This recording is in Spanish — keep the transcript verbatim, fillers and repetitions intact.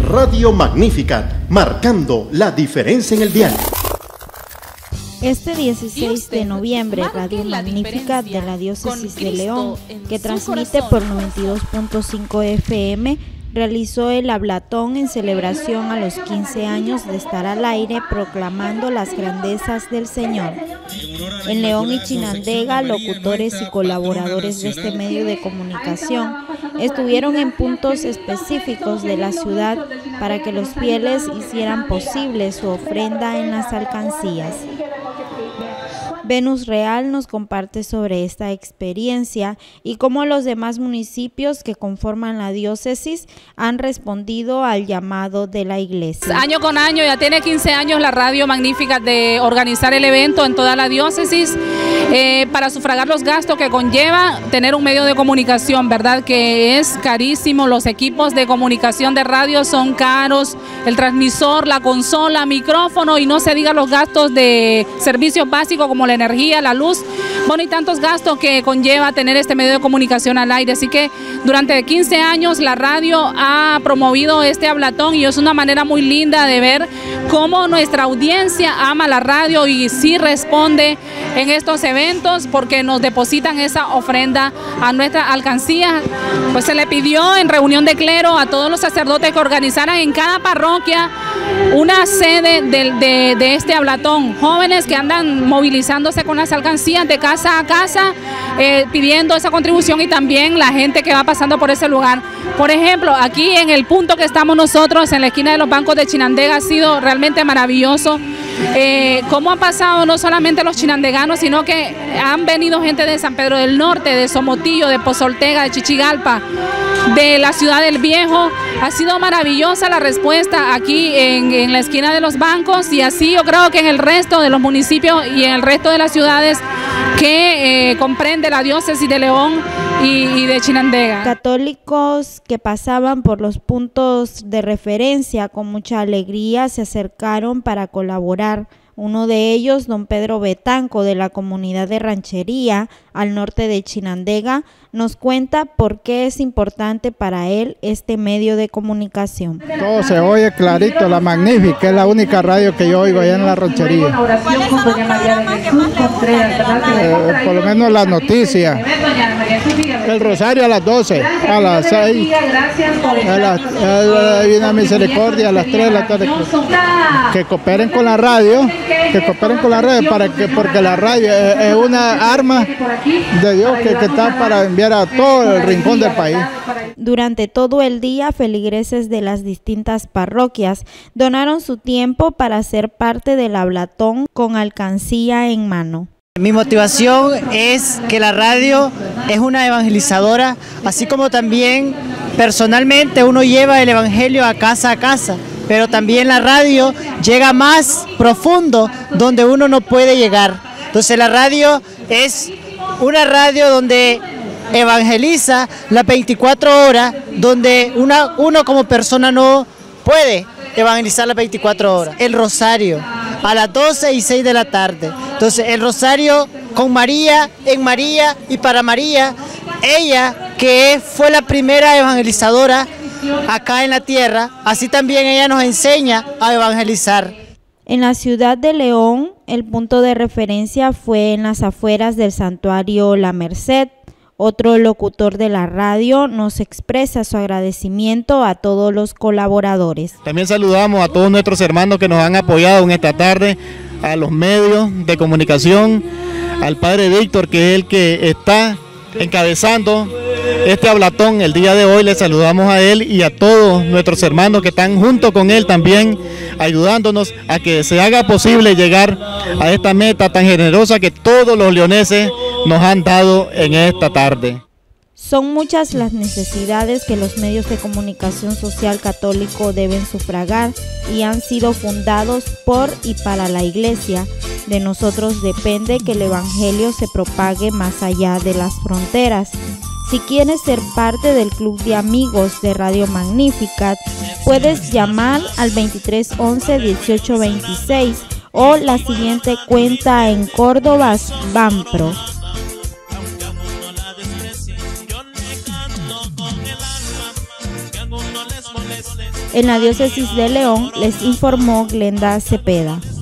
Radio Magnificat, marcando la diferencia en el dial. Este dieciséis de noviembre, Radio Magnificat de la Diócesis de León, que transmite por noventa y dos punto cinco F M, realizó el hablatón en celebración a los quince años de estar al aire proclamando las grandezas del Señor. En León y Chinandega, locutores y colaboradores de este medio de comunicación estuvieron en puntos específicos de la ciudad para que los fieles hicieran posible su ofrenda en las alcancías. Venus Real nos comparte sobre esta experiencia y cómo los demás municipios que conforman la diócesis han respondido al llamado de la iglesia. Año con año, ya tiene quince años la Radio Magnífica de organizar el evento en toda la diócesis eh, para sufragar los gastos que conlleva tener un medio de comunicación, ¿verdad? Que es carísimo, los equipos de comunicación de radio son caros, el transmisor, la consola, micrófono y no se diga los gastos de servicios básicos como la energía, la luz, bueno, y tantos gastos que conlleva tener este medio de comunicación al aire. Así que durante quince años la radio ha promovido este hablatón y es una manera muy linda de ver cómo nuestra audiencia ama la radio y sí responde en estos eventos porque nos depositan esa ofrenda a nuestra alcancía. Pues se le pidió en reunión de clero a todos los sacerdotes que organizaran en cada parroquia una sede de, de, de este hablatón, jóvenes que andan movilizándose con las alcancías de casa a casa, eh, pidiendo esa contribución y también la gente que va pasando por ese lugar. Por ejemplo, aquí en el punto que estamos nosotros, en la esquina de los bancos de Chinandega, ha sido realmente maravilloso. Eh, cómo han pasado no solamente los chinandeganos, sino que han venido gente de San Pedro del Norte, de Somotillo, de Pozoltega, de Chichigalpa, de la Ciudad del Viejo. Ha sido maravillosa la respuesta aquí en, en la esquina de los bancos y así yo creo que en el resto de los municipios y en el resto de las ciudades que eh, comprende la diócesis de León y, y de Chinandega. Católicos que pasaban por los puntos de referencia con mucha alegría se acercaron para colaborar. Uno de ellos, don Pedro Betanco, de la comunidad de Ranchería, al norte de Chinandega, nos cuenta por qué es importante para él este medio de comunicación. Todo se oye clarito, la Magnífica, es la única radio que yo oigo allá en la Ranchería. Eh, por lo menos las noticias. El rosario a las doce, a las seis, a la, a la Divina Misericordia, a las tres de la tarde. Que cooperen con la radio, que cooperen con la radio, para que, porque la radio es, es una arma de Dios que, que está para enviar a todo el rincón del país. Durante todo el día, feligreses de las distintas parroquias donaron su tiempo para ser parte del hablatón con alcancía en mano. Mi motivación es que la radio es una evangelizadora, así como también personalmente uno lleva el evangelio a casa a casa, pero también la radio llega más profundo donde uno no puede llegar. Entonces la radio es una radio donde evangeliza las veinticuatro horas, donde una, uno como persona no puede evangelizar las veinticuatro horas. El rosario a las doce y seis de la tarde. Entonces el rosario con María, en María y para María, ella que fue la primera evangelizadora acá en la tierra, así también ella nos enseña a evangelizar. En la ciudad de León, el punto de referencia fue en las afueras del santuario La Merced. Otro locutor de la radio nos expresa su agradecimiento a todos los colaboradores. También saludamos a todos nuestros hermanos que nos han apoyado en esta tarde, a los medios de comunicación, al padre Víctor, que es el que está encabezando este hablatón el día de hoy. Le saludamos a él y a todos nuestros hermanos que están junto con él también, ayudándonos a que se haga posible llegar a esta meta tan generosa que todos los leoneses nos han dado en esta tarde. Son muchas las necesidades que los medios de comunicación social católico deben sufragar y han sido fundados por y para la Iglesia. De nosotros depende que el Evangelio se propague más allá de las fronteras. Si quieres ser parte del club de amigos de Radio Magnificat, puedes llamar al veintitrés once dieciocho veintiséis o la siguiente cuenta en Córdoba, Banpro. Yo no En la diócesis de León les informó Glenda Cepeda.